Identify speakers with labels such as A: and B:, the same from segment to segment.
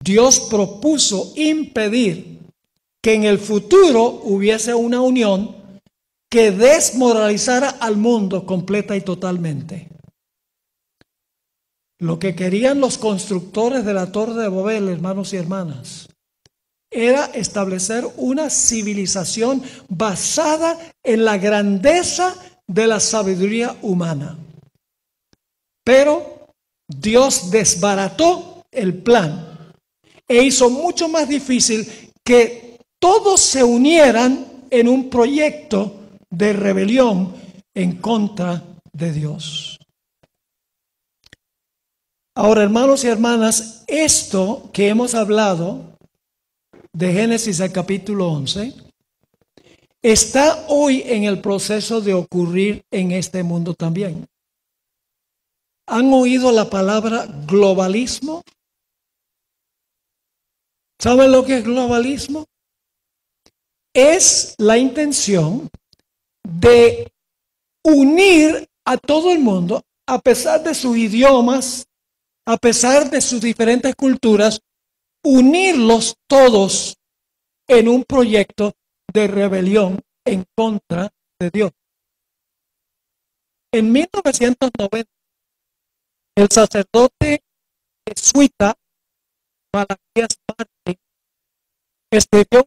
A: Dios propuso impedir que en el futuro hubiese una unión que desmoralizara al mundo completa y totalmente. Lo que querían los constructores de la Torre de Babel, hermanos y hermanas, era establecer una civilización basada en la grandeza de la sabiduría humana. Pero Dios desbarató el plan e hizo mucho más difícil que todos se unieran en un proyecto de rebelión en contra de Dios. Ahora, hermanos y hermanas, esto que hemos hablado de Génesis al capítulo 11 está hoy en el proceso de ocurrir en este mundo también. ¿Han oído la palabra globalismo? ¿Saben lo que es globalismo? Es la intención de unir a todo el mundo, a pesar de sus idiomas, a pesar de sus diferentes culturas, unirlos todos en un proyecto de rebelión en contra de Dios. En 1990, el sacerdote jesuita Malaquías Martín escribió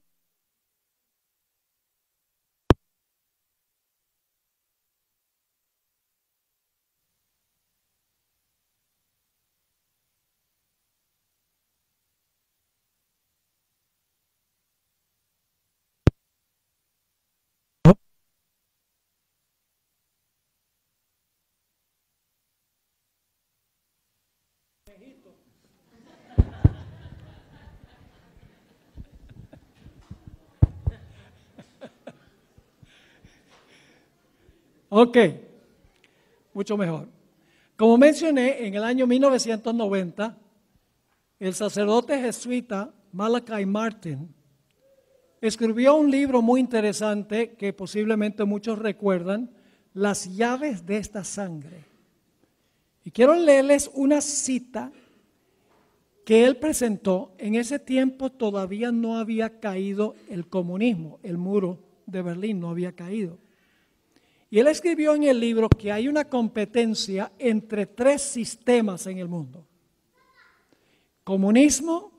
A: Ok, mucho mejor. Como mencioné, en el año 1990, el sacerdote jesuita Malachi Martin escribió un libro muy interesante que posiblemente muchos recuerdan, Las llaves de esta sangre. Y quiero leerles una cita que él presentó. En ese tiempo todavía no había caído el comunismo, el muro de Berlín no había caído. Y él escribió en el libro que hay una competencia entre tres sistemas en el mundo: comunismo,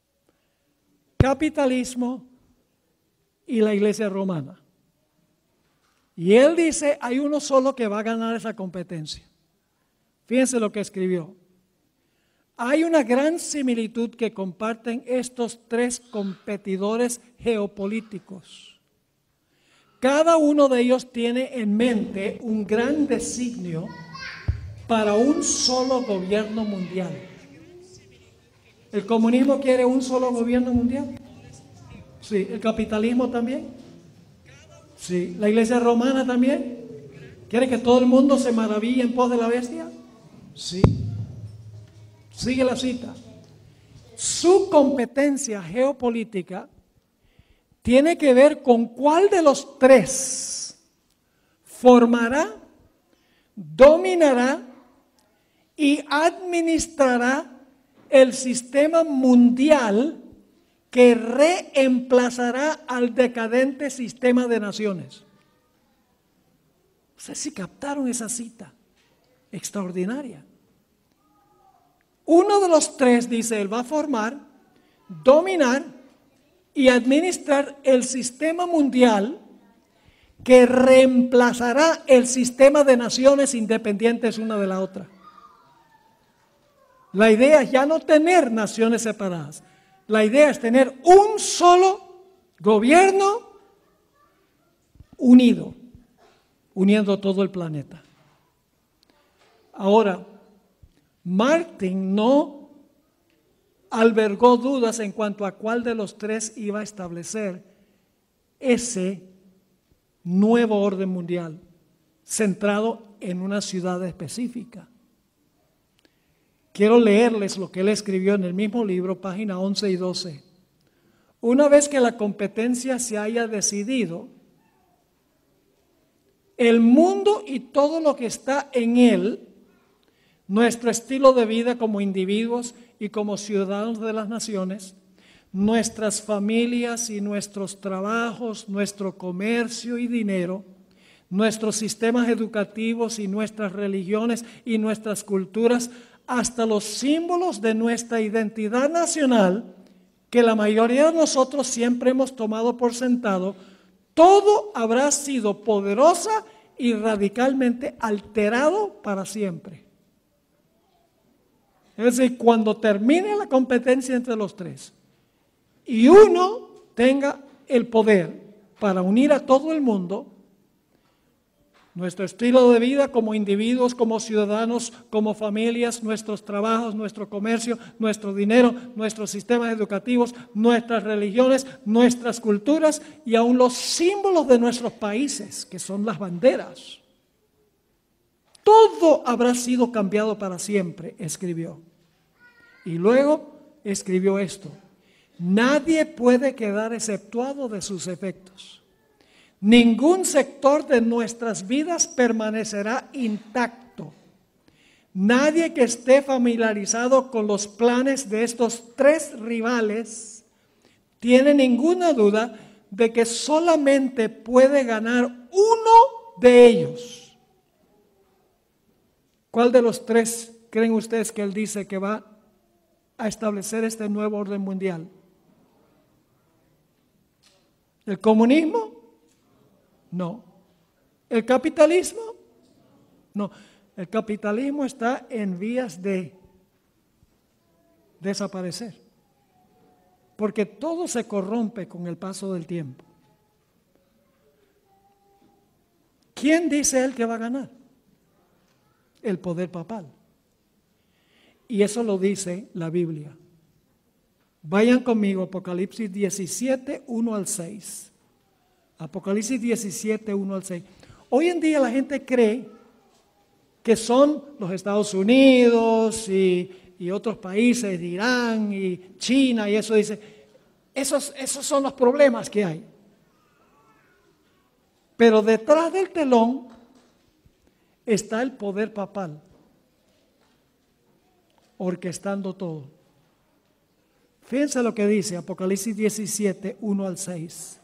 A: capitalismo y la iglesia romana. Y él dice, hay uno solo que va a ganar esa competencia. Fíjense lo que escribió. Hay una gran similitud que comparten estos tres competidores geopolíticos. Cada uno de ellos tiene en mente un gran designio para un solo gobierno mundial. ¿El comunismo quiere un solo gobierno mundial? Sí. ¿El capitalismo también? Sí. ¿La iglesia romana también? ¿Quiere que todo el mundo se maraville en pos de la bestia? Sí. Sigue la cita. Su competencia geopolítica tiene que ver con cuál de los tres formará, dominará y administrará el sistema mundial que reemplazará al decadente sistema de naciones. No sé si captaron esa cita extraordinaria. Uno de los tres, dice él, va a formar, dominar y administrar el sistema mundial que reemplazará el sistema de naciones independientes una de la otra. La idea es ya no tener naciones separadas. La idea es tener un solo gobierno unido, uniendo todo el planeta. Ahora, Martin no albergó dudas en cuanto a cuál de los tres iba a establecer ese nuevo orden mundial centrado en una ciudad específica. Quiero leerles lo que él escribió en el mismo libro, página 11 y 12. Una vez que la competencia se haya decidido, el mundo y todo lo que está en él, nuestro estilo de vida como individuos y como ciudadanos de las naciones, nuestras familias y nuestros trabajos, nuestro comercio y dinero, nuestros sistemas educativos y nuestras religiones y nuestras culturas, hasta los símbolos de nuestra identidad nacional, que la mayoría de nosotros siempre hemos tomado por sentado, todo habrá sido poderosa y radicalmente alterado para siempre. Es decir, cuando termine la competencia entre los tres y uno tenga el poder para unir a todo el mundo, nuestro estilo de vida como individuos, como ciudadanos, como familias, nuestros trabajos, nuestro comercio, nuestro dinero, nuestros sistemas educativos, nuestras religiones, nuestras culturas y aún los símbolos de nuestros países, que son las banderas. Todo habrá sido cambiado para siempre, escribió. Y luego escribió esto: nadie puede quedar exceptuado de sus efectos. Ningún sector de nuestras vidas permanecerá intacto. Nadie que esté familiarizado con los planes de estos tres rivales tiene ninguna duda de que solamente puede ganar uno de ellos. ¿Cuál de los tres creen ustedes que él dice que va a establecer este nuevo orden mundial? ¿El comunismo? No. ¿El capitalismo? No. El capitalismo está en vías de desaparecer, porque todo se corrompe con el paso del tiempo. ¿Quién dice él que va a ganar? El poder papal. Y eso lo dice la Biblia. Vayan conmigo, Apocalipsis 17, 1 al 6. Apocalipsis 17, 1 al 6. Hoy en día la gente cree que son los Estados Unidos y otros países, Irán y China, y eso dice, esos son los problemas que hay. Pero detrás del telón está el poder papal, orquestando todo. Fíjense lo que dice Apocalipsis 17, 1 al 6.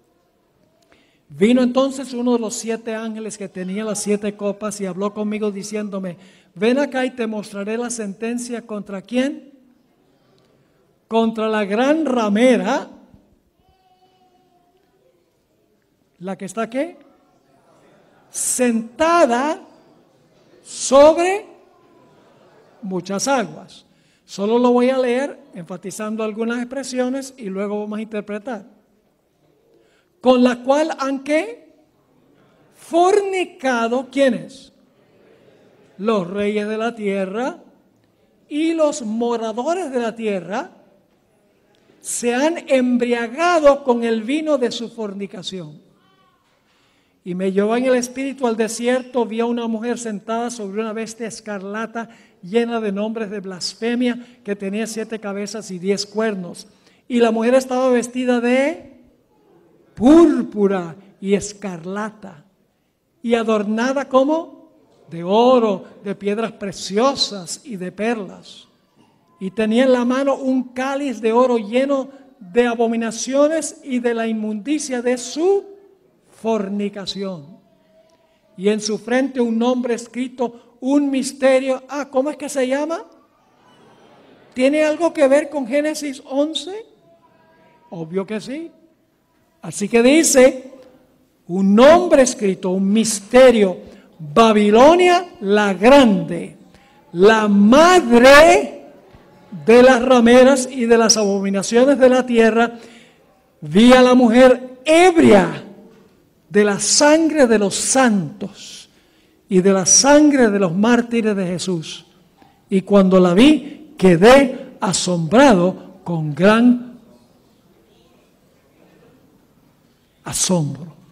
A: Vino entonces uno de los 7 ángeles que tenía las 7 copas y habló conmigo diciéndome: ven acá y te mostraré la sentencia. ¿Contra quién? Contra la gran ramera. ¿La que está qué? Sentada sobre muchas aguas. Solo lo voy a leer enfatizando algunas expresiones y luego vamos a interpretar. Con la cual han ¿qué? Fornicado, ¿quiénes? Los reyes de la tierra y los moradores de la tierra se han embriagado con el vino de su fornicación. Y me llevó en el espíritu al desierto, vi a una mujer sentada sobre una bestia escarlata llena de nombres de blasfemia, que tenía 7 cabezas y 10 cuernos. Y la mujer estaba vestida de púrpura y escarlata, y adornada como de oro, de piedras preciosas y de perlas. Y tenía en la mano un cáliz de oro lleno de abominaciones y de la inmundicia de su fornicación. Y en su frente un nombre escrito, un misterio. ¿Cómo es que se llama? ¿Tiene algo que ver con Génesis 11? Obvio que sí. Así que dice, un nombre escrito, un misterio: Babilonia la grande, la madre de las rameras y de las abominaciones de la tierra. Vi a la mujer ebria de la sangre de los santos y de la sangre de los mártires de Jesús. Y cuando la vi, quedé asombrado con gran asombro.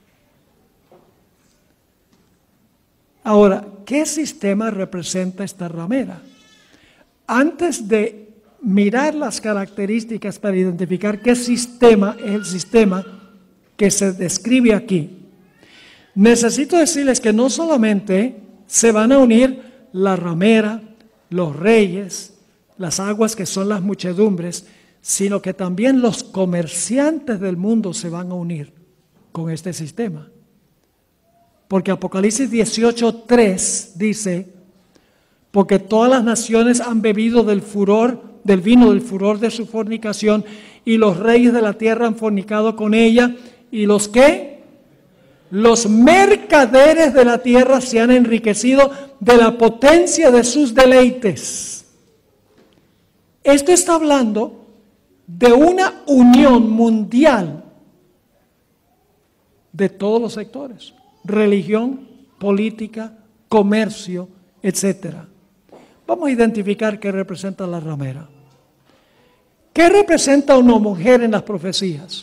A: Ahora, ¿qué sistema representa esta ramera? Antes de mirar las características para identificar qué sistema es el sistema que se describe aquí, necesito decirles que no solamente se van a unir la ramera, los reyes, las aguas que son las muchedumbres, sino que también los comerciantes del mundo se van a unir con este sistema. Porque Apocalipsis 18:3 dice, porque todas las naciones han bebido del vino del furor de su fornicación, y los reyes de la tierra han fornicado con ella, y los ¿qué? Los mercaderes de la tierra se han enriquecido de la potencia de sus deleites. Esto está hablando de una unión mundial de todos los sectores: religión, política, comercio, etcétera. Vamos a identificar qué representa la ramera. ¿Qué representa una mujer en las profecías?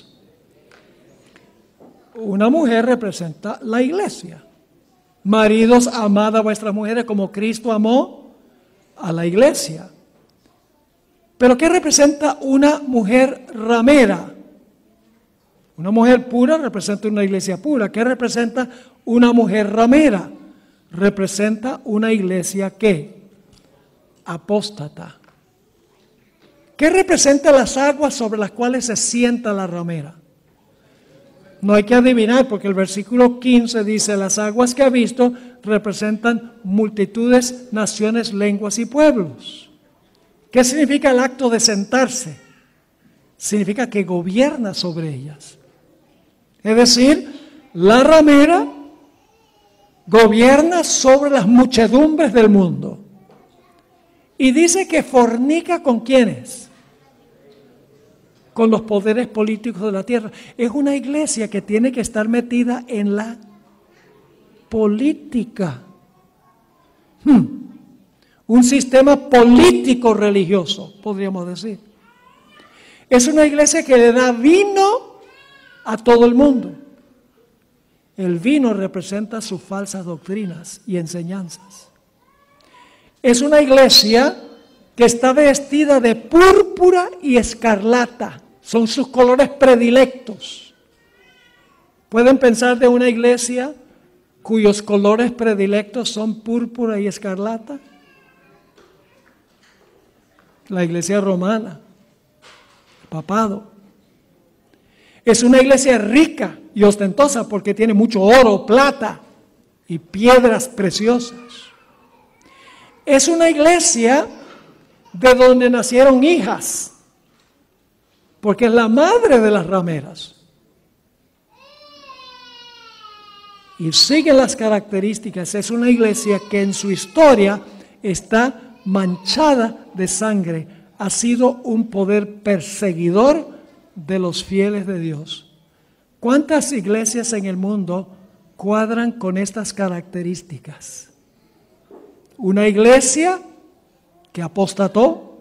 A: Una mujer representa la iglesia. Maridos, amad a vuestras mujeres como Cristo amó a la iglesia. Pero ¿qué representa una mujer ramera? Una mujer pura representa una iglesia pura. ¿Qué representa una mujer ramera? Representa una iglesia ¿qué? Apóstata. ¿Qué representa las aguas sobre las cuales se sienta la ramera? No hay que adivinar, porque el versículo 15 dice, las aguas que ha visto representan multitudes, naciones, lenguas y pueblos. ¿Qué significa el acto de sentarse? Significa que gobierna sobre ellas. Es decir, la ramera gobierna sobre las muchedumbres del mundo. Y dice que fornica ¿con quiénes? Con los poderes políticos de la tierra. Es una iglesia que tiene que estar metida en la política. Un sistema político religioso, podríamos decir. Es una iglesia que le da vino a todo el mundo. El vino representa sus falsas doctrinas y enseñanzas. Es una iglesia que está vestida de púrpura y escarlata. Son sus colores predilectos. ¿Pueden pensar de una iglesia cuyos colores predilectos son púrpura y escarlata? La iglesia romana, el papado. Es una iglesia rica y ostentosa porque tiene mucho oro, plata y piedras preciosas. Es una iglesia de donde nacieron hijas, porque es la madre de las rameras. Y sigue las características. Es una iglesia que en su historia está manchada de sangre. Ha sido un poder perseguidor de los fieles de Dios. ¿Cuántas iglesias en el mundo cuadran con estas características? Una iglesia que apostató,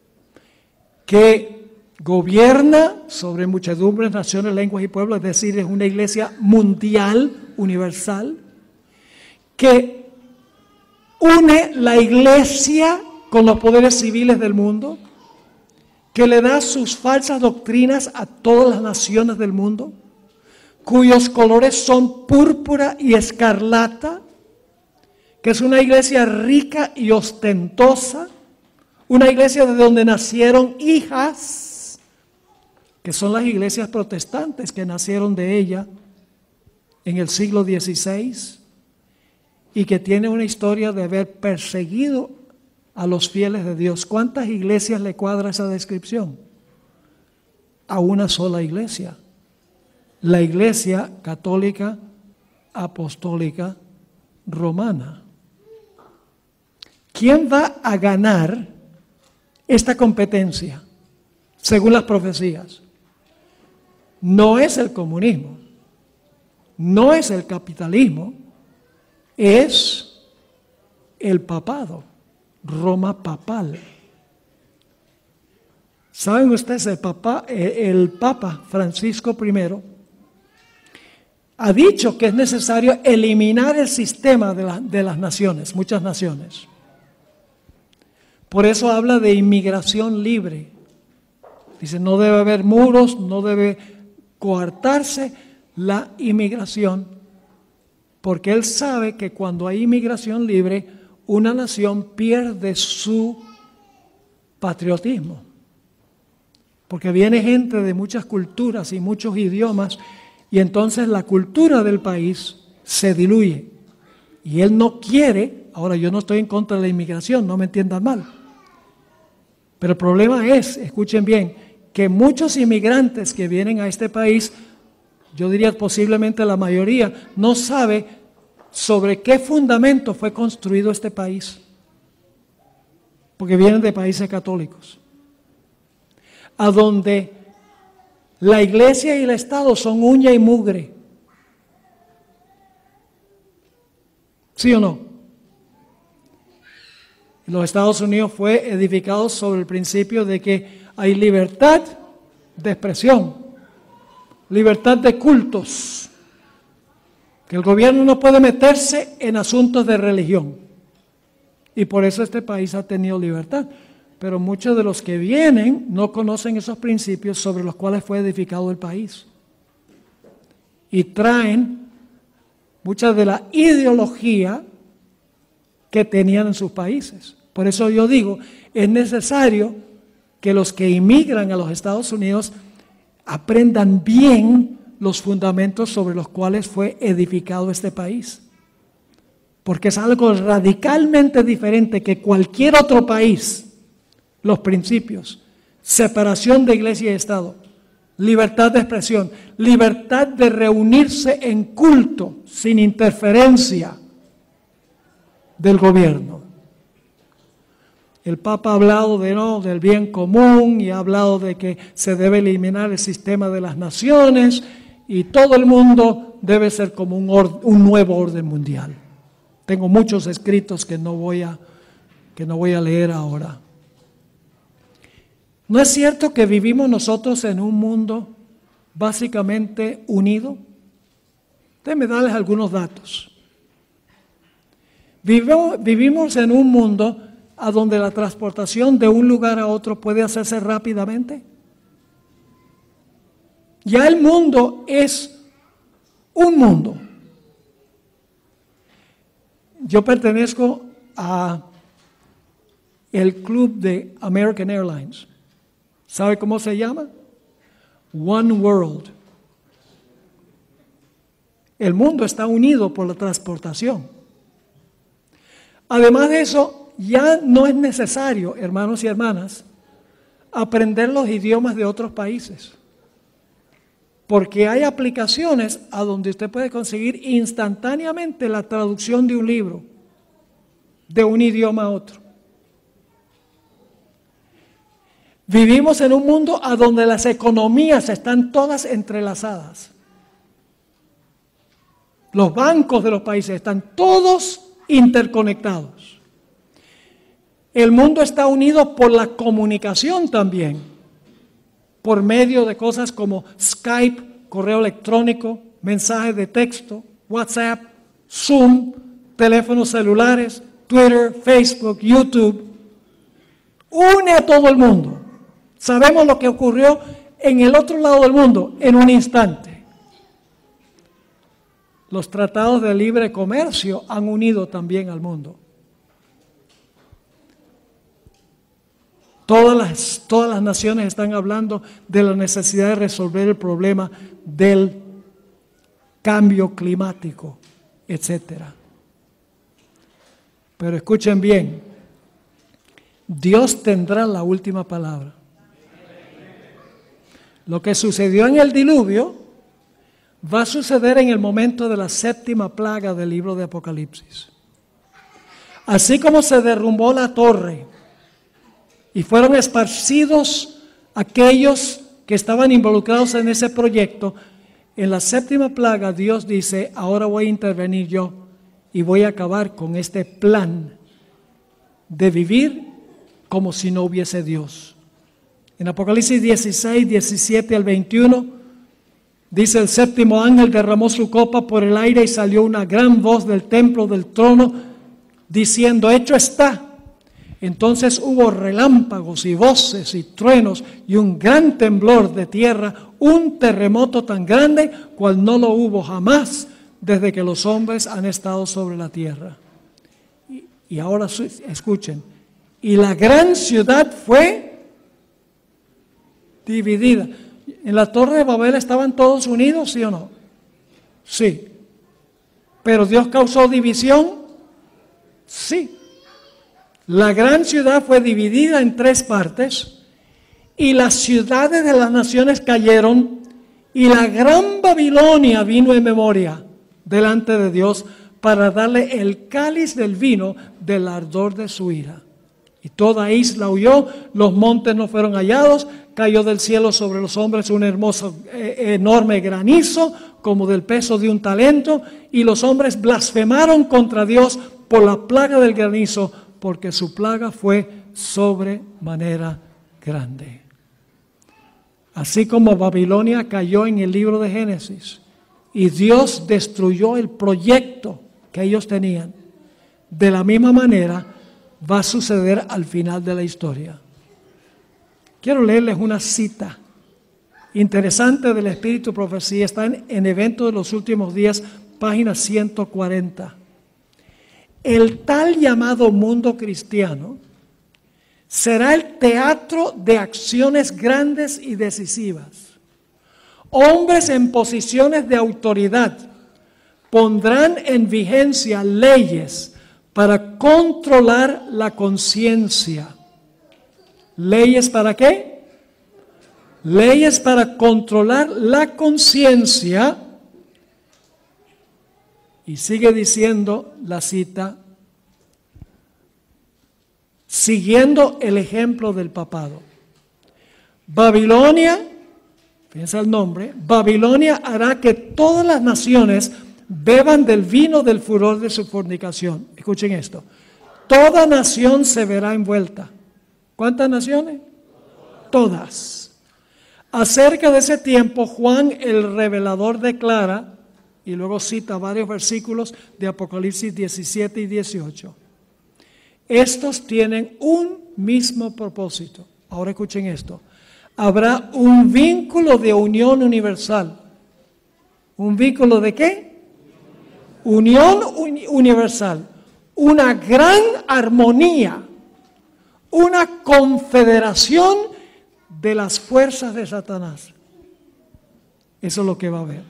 A: que gobierna sobre muchedumbres, naciones, lenguas y pueblos, es decir, es una iglesia mundial, universal, que une la iglesia con los poderes civiles del mundo, que le da sus falsas doctrinas a todas las naciones del mundo, cuyos colores son púrpura y escarlata, que es una iglesia rica y ostentosa, una iglesia de donde nacieron hijas, que son las iglesias protestantes que nacieron de ella en el siglo XVI y que tiene una historia de haber perseguido a los fieles de Dios. ¿Cuántas iglesias le cuadra esa descripción? A una sola iglesia, la Iglesia Católica Apostólica Romana. ¿Quién va a ganar esta competencia según las profecías? No es el comunismo, no es el capitalismo, es el papado, Roma papal. ¿Saben ustedes? El Papa Francisco I ha dicho que es necesario eliminar el sistema de las naciones, muchas naciones. Por eso habla de inmigración libre. Dice, no debe haber muros, no debe coartarse la inmigración, porque él sabe que cuando hay inmigración libre, una nación pierde su patriotismo. Porque viene gente de muchas culturas y muchos idiomas y entonces la cultura del país se diluye. Y él no quiere, ahora yo no estoy en contra de la inmigración, no me entiendan mal. Pero el problema es, escuchen bien, que muchos inmigrantes que vienen a este país, yo diría posiblemente la mayoría, no sabe sobre qué fundamento fue construido este país. Porque vienen de países católicos, a donde la iglesia y el Estado son uña y mugre. ¿Sí o no? Los Estados Unidos fue edificado sobre el principio de que hay libertad de expresión, libertad de cultos, que el gobierno no puede meterse en asuntos de religión. Y por eso este país ha tenido libertad. Pero muchos de los que vienen no conocen esos principios sobre los cuales fue edificado el país. Y traen mucha de la ideología que tenían en sus países. Por eso yo digo, es necesario que los que inmigran a los Estados Unidos aprendan bien los fundamentos sobre los cuales fue edificado este país. Porque es algo radicalmente diferente que cualquier otro país. Los principios, separación de iglesia y Estado, libertad de expresión, libertad de reunirse en culto sin interferencia del gobierno. El Papa ha hablado del bien común y ha hablado de que se debe eliminar el sistema de las naciones y todo el mundo debe ser como un nuevo orden mundial. Tengo muchos escritos que no voy a leer ahora. ¿No es cierto que vivimos nosotros en un mundo básicamente unido? Déjenme darles algunos datos. Vivimos en un mundo a donde la transportación de un lugar a otro puede hacerse rápidamente. Ya el mundo es un mundo. Yo pertenezco a el club de American Airlines. ¿Sabe cómo se llama? One World. El mundo está unido por la transportación. Además de eso, ya no es necesario, hermanos y hermanas, aprender los idiomas de otros países. Porque hay aplicaciones a donde usted puede conseguir instantáneamente la traducción de un libro, de un idioma a otro. Vivimos en un mundo a donde las economías están todas entrelazadas. Los bancos de los países están todos interconectados. El mundo está unido por la comunicación también, por medio de cosas como Skype, correo electrónico, mensajes de texto, WhatsApp, Zoom, teléfonos celulares, Twitter, Facebook, YouTube. Une a todo el mundo. Sabemos lo que ocurrió en el otro lado del mundo en un instante. Los tratados de libre comercio han unido también al mundo. Todas las naciones están hablando de la necesidad de resolver el problema del cambio climático, etc. Pero escuchen bien, Dios tendrá la última palabra. Lo que sucedió en el diluvio va a suceder en el momento de la séptima plaga del libro de Apocalipsis. Así como se derrumbó la torre y fueron esparcidos aquellos que estaban involucrados en ese proyecto, en la séptima plaga Dios dice, ahora voy a intervenir yo y voy a acabar con este plan de vivir como si no hubiese Dios. En Apocalipsis 16, 17 al 21, dice: el séptimo ángel derramó su copa por el aire y salió una gran voz del templo del trono diciendo: hecho está. Entonces hubo relámpagos y voces y truenos y un gran temblor de tierra, un terremoto tan grande cual no lo hubo jamás desde que los hombres han estado sobre la tierra. Y ahora escuchen, y la gran ciudad fue dividida. ¿En la Torre de Babel estaban todos unidos, sí o no? Sí. ¿Pero Dios causó división? Sí. La gran ciudad fue dividida en 3 partes y las ciudades de las naciones cayeron y la gran Babilonia vino en memoria delante de Dios para darle el cáliz del vino del ardor de su ira. Y toda isla huyó, los montes no fueron hallados, cayó del cielo sobre los hombres un hermoso, enorme granizo, como del peso de un talento, y los hombres blasfemaron contra Dios por la plaga del granizo, porque su plaga fue sobremanera grande. Así como Babilonia cayó en el libro de Génesis, y Dios destruyó el proyecto que ellos tenían, de la misma manera va a suceder al final de la historia. Quiero leerles una cita interesante del Espíritu Profecía. Está en Eventos de los Últimos Días, página 140. El tal llamado mundo cristiano será el teatro de acciones grandes y decisivas. Hombres en posiciones de autoridad pondrán en vigencia leyes para controlar la conciencia. ¿Leyes para qué? Leyes para controlar la conciencia. Y sigue diciendo la cita, siguiendo el ejemplo del papado. Babilonia, piensa el nombre, Babilonia hará que todas las naciones beban del vino del furor de su fornicación. Escuchen esto. Toda nación se verá envuelta. ¿Cuántas naciones? Todas. Acerca de ese tiempo, Juan el revelador declara, y luego cita varios versículos de Apocalipsis 17 y 18. Estos tienen un mismo propósito. Ahora escuchen esto. Habrá un vínculo de unión universal. ¿Un vínculo de qué? Unión universal. Una gran armonía. Una confederación de las fuerzas de Satanás. Eso es lo que va a haber.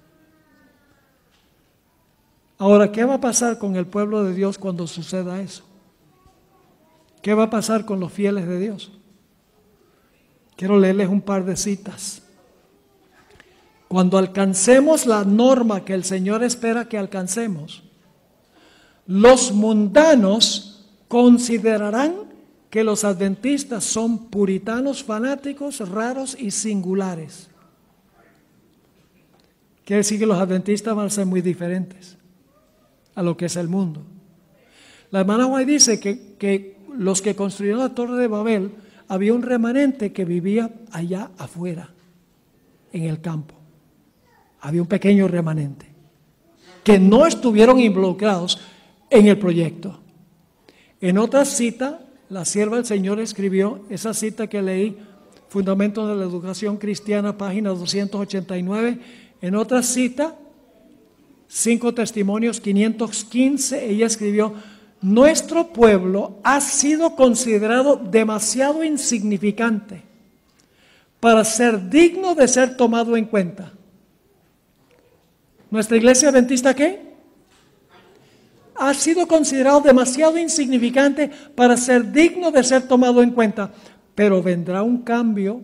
A: Ahora, ¿qué va a pasar con el pueblo de Dios cuando suceda eso? ¿Qué va a pasar con los fieles de Dios? Quiero leerles un par de citas. Cuando alcancemos la norma que el Señor espera que alcancemos, los mundanos considerarán que los adventistas son puritanos, fanáticos, raros y singulares. Quiere decir que los adventistas van a ser muy diferentes a lo que es el mundo. La hermana White dice que los que construyeron la Torre de Babel, había un remanente que vivía allá afuera, en el campo. Había un pequeño remanente que no estuvieron involucrados en el proyecto. En otra cita, la sierva del Señor escribió, esa cita que leí, Fundamentos de la Educación Cristiana, página 289. En otra cita, 5 Testimonios 515, ella escribió, nuestro pueblo ha sido considerado demasiado insignificante para ser digno de ser tomado en cuenta. ¿Nuestra iglesia adventista qué? Ha sido considerado demasiado insignificante para ser digno de ser tomado en cuenta. Pero vendrá un cambio.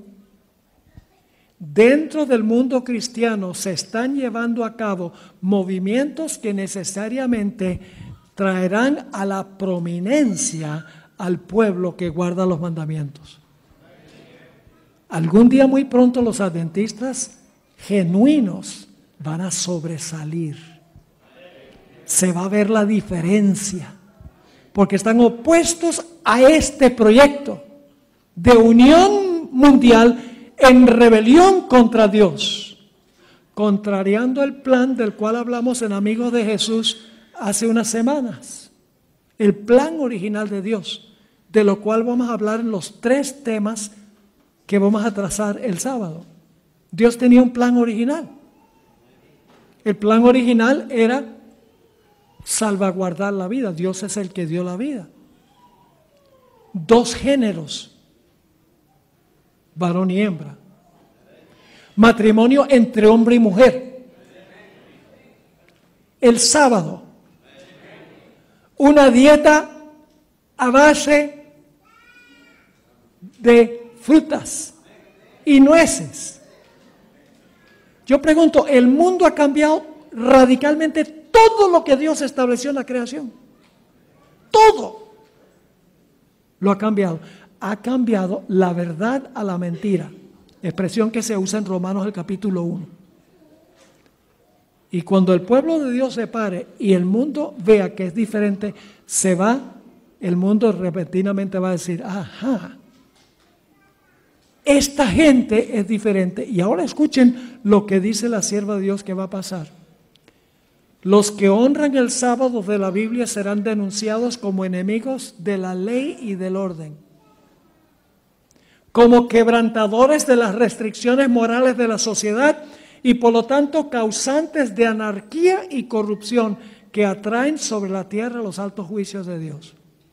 A: Dentro del mundo cristiano se están llevando a cabo movimientos que necesariamente traerán a la prominencia al pueblo que guarda los mandamientos. Algún día muy pronto los adventistas genuinos van a sobresalir. Se va a ver la diferencia, porque están opuestos a este proyecto de unión mundial en rebelión contra Dios, contrariando el plan del cual hablamos en Amigos de Jesús hace unas semanas, el plan original de Dios, de lo cual vamos a hablar en los 3 temas que vamos a trazar el sábado. Dios tenía un plan original. El plan original era salvaguardar la vida. Dios es el que dio la vida. 2 géneros, varón y hembra. Matrimonio entre hombre y mujer. El sábado, una dieta a base de frutas y nueces. Yo pregunto, el mundo ha cambiado radicalmente todo lo que Dios estableció en la creación. Todo lo ha cambiado. Ha cambiado la verdad a la mentira. Expresión que se usa en Romanos el capítulo 1. Y cuando el pueblo de Dios se pare y el mundo vea que es diferente, el mundo repentinamente va a decir, ajá, esta gente es diferente. Y ahora escuchen lo que dice la sierva de Dios que va a pasar. Los que honran el sábado de la Biblia serán denunciados como enemigos de la ley y del orden, como quebrantadores de las restricciones morales de la sociedad y por lo tanto causantes de anarquía y corrupción que atraen sobre la tierra los altos juicios de Dios.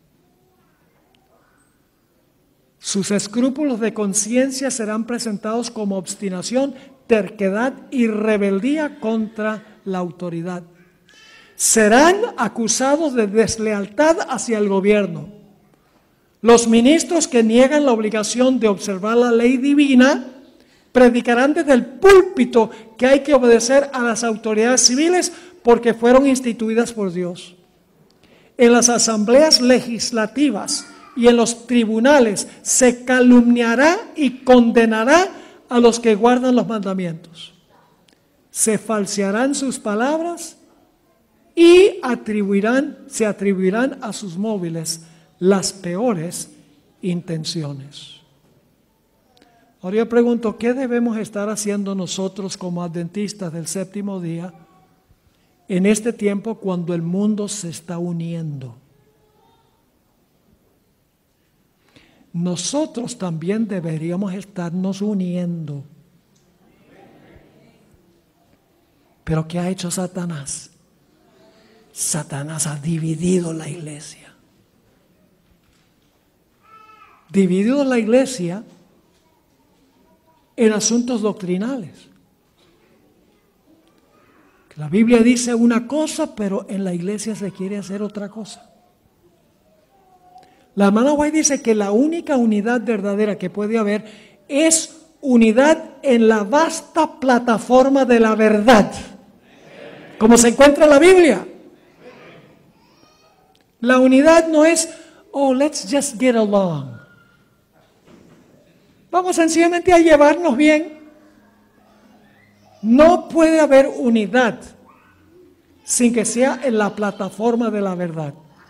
A: Sus escrúpulos de conciencia serán presentados como obstinación, terquedad y rebeldía contra la autoridad. Serán acusados de deslealtad hacia el gobierno. Los ministros que niegan la obligación de observar la ley divina predicarán desde el púlpito que hay que obedecer a las autoridades civiles porque fueron instituidas por Dios. En las asambleas legislativas y en los tribunales se calumniará y condenará a los que guardan los mandamientos. Se falsearán sus palabras y se atribuirán a sus móviles las peores intenciones. Ahora yo pregunto, ¿qué debemos estar haciendo nosotros como adventistas del séptimo día en este tiempo cuando el mundo se está uniendo? Nosotros también deberíamos estarnos uniendo. ¿Pero qué ha hecho Satanás? Satanás ha dividido la iglesia. Dividido la iglesia en asuntos doctrinales. La Biblia dice una cosa, pero en la iglesia se quiere hacer otra cosa. La hermana White dice que la única unidad verdadera que puede haber es unidad en la vasta plataforma de la verdad, como se encuentra en la Biblia. La unidad no es, oh, let's just get along. Vamos sencillamente a llevarnos bien. No puede haber unidad sin que sea en la plataforma de la verdad,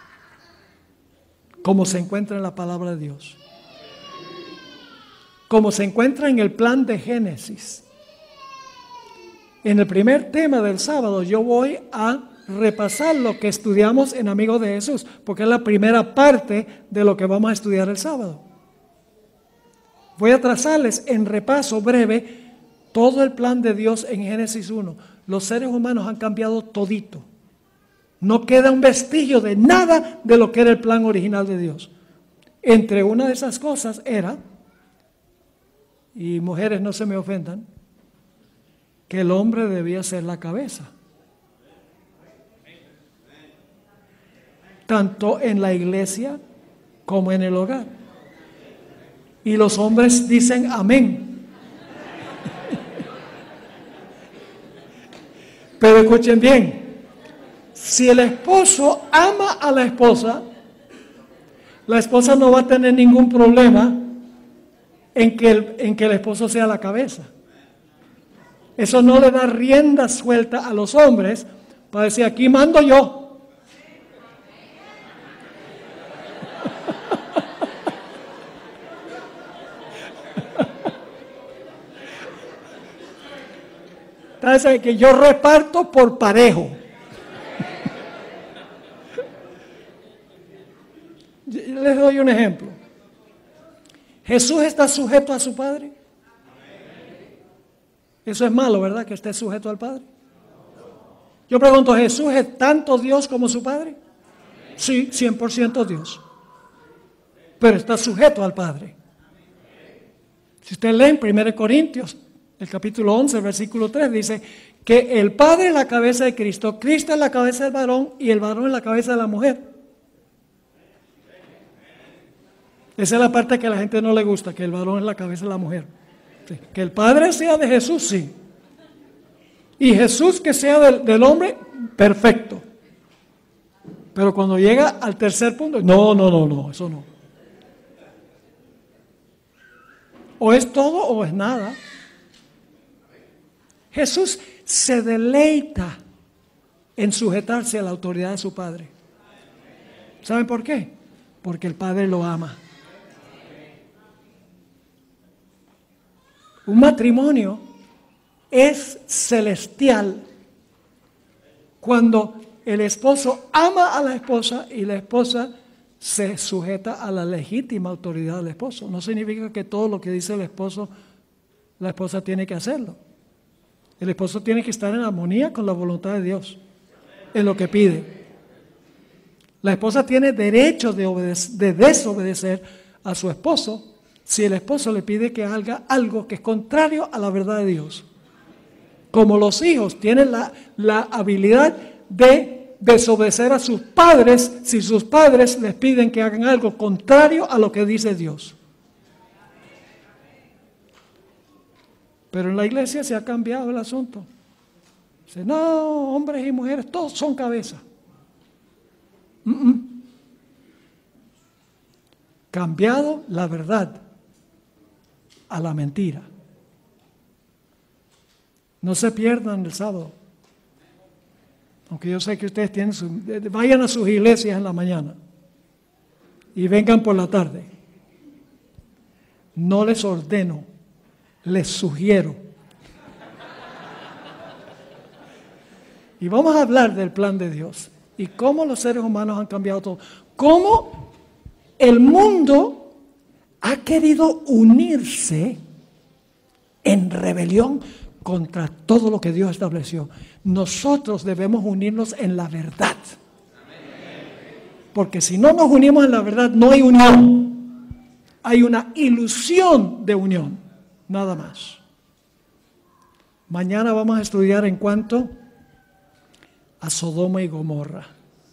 A: como se encuentra en la palabra de Dios, como se encuentra en el plan de Génesis. En el primer tema del sábado yo voy a repasar lo que estudiamos en Amigos de Jesús, porque es la primera parte de lo que vamos a estudiar el sábado. Voy a trazarles en repaso breve todo el plan de Dios en Génesis 1. Los seres humanos han cambiado todito. No queda un vestigio de nada de lo que era el plan original de Dios. Entre una de esas cosas era, y mujeres no se me ofendan, que el hombre debía ser la cabeza. Tanto en la iglesia como en el hogar. Y los hombres dicen amén. Pero escuchen bien, si el esposo ama a la esposa no va a tener ningún problema en que el esposo sea la cabeza. Eso no le da rienda suelta a los hombres para decir, aquí mando yo. Entonces, que yo reparto por parejo. Les doy un ejemplo. Jesús está sujeto a su Padre. Eso es malo, ¿verdad? Que esté sujeto al Padre. Yo pregunto, ¿Jesús es tanto Dios como su Padre? Sí, 100% Dios. pero está sujeto al Padre. Si usted lee en 1 Corintios, el capítulo 11, versículo 3, dice que el Padre es la cabeza de Cristo, Cristo es la cabeza del varón y el varón es la cabeza de la mujer. Esa es la parte que a la gente no le gusta, que el varón es la cabeza de la mujer. Sí. Que el Padre sea de Jesús, sí. Y Jesús que sea del hombre, perfecto. Pero cuando llega al tercer punto, no, eso no. O es todo o es nada. Jesús se deleita en sujetarse a la autoridad de su Padre. ¿Saben por qué? Porque el Padre lo ama. Un matrimonio es celestial cuando el esposo ama a la esposa y la esposa se sujeta a la legítima autoridad del esposo. No significa que todo lo que dice el esposo, la esposa tiene que hacerlo. El esposo tiene que estar en armonía con la voluntad de Dios, en lo que pide. La esposa tiene derecho de desobedecer a su esposo si el esposo le pide que haga algo que es contrario a la verdad de Dios. Como los hijos tienen la habilidad de desobedecer a sus padres si sus padres les piden que hagan algo contrario a lo que dice Dios. Pero en la iglesia se ha cambiado el asunto. Dice, no, hombres y mujeres, todos son cabeza. Cambiado la verdad a la mentira. No se pierdan el sábado. Aunque yo sé que ustedes tienen vayan a sus iglesias en la mañana y vengan por la tarde. No les ordeno, les sugiero. Y vamos a hablar del plan de Dios y cómo los seres humanos han cambiado todo. Cómo el mundo ha querido unirse en rebelión contra todo lo que Dios estableció. Nosotros debemos unirnos en la verdad. Porque si no nos unimos en la verdad, no hay unión. Hay una ilusión de unión, nada más. Mañana vamos a estudiar en cuanto a Sodoma y Gomorra.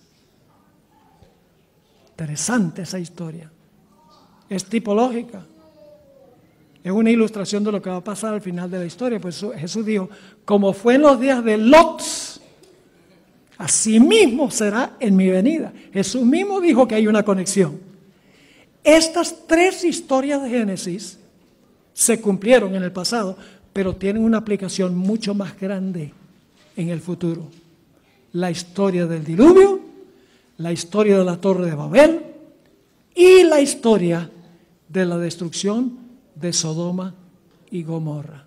A: Interesante esa historia. Es tipológica. Es una ilustración de lo que va a pasar al final de la historia. Pues Jesús dijo, como fue en los días de Lot, así mismo será en mi venida. Jesús mismo dijo que hay una conexión. Estas tres historias de Génesis se cumplieron en el pasado, pero tienen una aplicación mucho más grande en el futuro. La historia del diluvio, la historia de la Torre de Babel y la historia de la destrucción de Sodoma y Gomorra.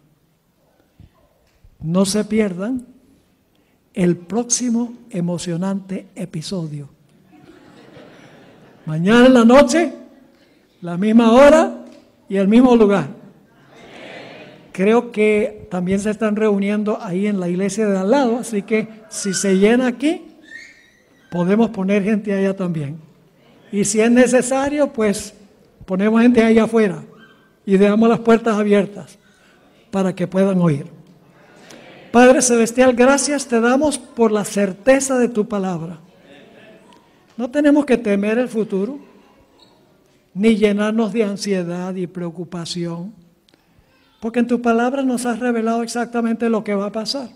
A: No se pierdan el próximo emocionante episodio. Mañana en la noche, la misma hora y el mismo lugar. Creo que también se están reuniendo ahí en la iglesia de al lado, así que si se llena aquí, podemos poner gente allá también. Y si es necesario, pues ponemos gente allá afuera y dejamos las puertas abiertas para que puedan oír. Padre Celestial, gracias te damos por la certeza de tu palabra. No tenemos que temer el futuro, ni llenarnos de ansiedad y preocupación, porque en tu palabra nos has revelado exactamente lo que va a pasar.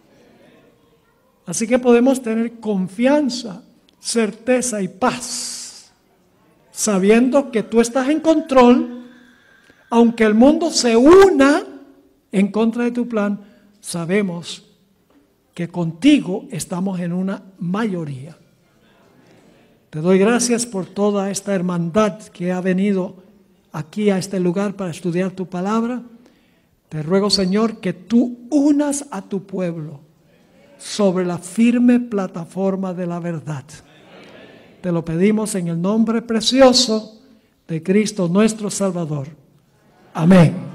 A: Así que podemos tener confianza, certeza y paz, sabiendo que tú estás en control, aunque el mundo se una en contra de tu plan, sabemos que contigo estamos en una mayoría. Te doy gracias por toda esta hermandad que ha venido aquí a este lugar para estudiar tu palabra. Te ruego, Señor, que tú unas a tu pueblo sobre la firme plataforma de la verdad. Te lo pedimos en el nombre precioso de Cristo nuestro Salvador. Amén.